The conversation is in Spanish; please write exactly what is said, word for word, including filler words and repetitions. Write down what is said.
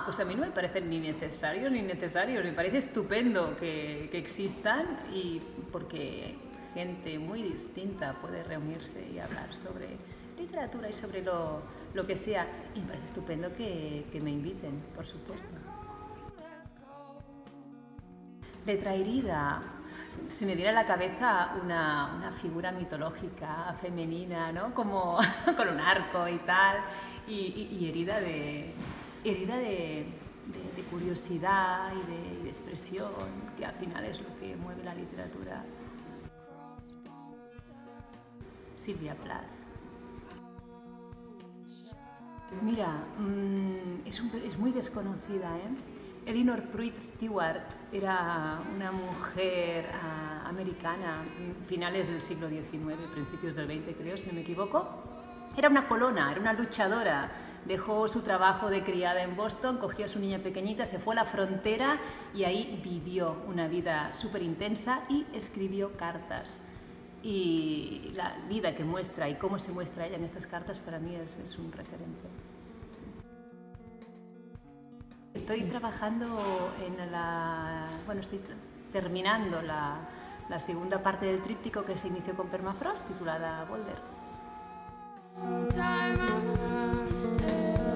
pues a mí no me parecen ni necesarios ni necesarios, me parece estupendo que, que existan, y porque gente muy distinta puede reunirse y hablar sobre literatura y sobre lo, lo que sea, y me parece estupendo que, que me inviten, por supuesto. Letra herida. Se me viene a la cabeza una, una figura mitológica femenina, ¿no? Como con un arco y tal, y, y, y herida de, herida de, de, de curiosidad y de, de expresión, que al final es lo que mueve la literatura. Silvia Plath. Mira, mmm, es, un, es muy desconocida, ¿eh? Elinor Pruitt Stewart era una mujer uh, americana, finales del siglo diecinueve, principios del veinte creo, si no me equivoco. Era una colona, era una luchadora. Dejó su trabajo de criada en Boston, cogió a su niña pequeñita, se fue a la frontera y ahí vivió una vida súper intensa y escribió cartas. Y la vida que muestra y cómo se muestra ella en estas cartas para mí es, es un referente. Estoy trabajando en la... bueno, estoy terminando la, la segunda parte del tríptico que se inició con Permafrost, titulada Boulder.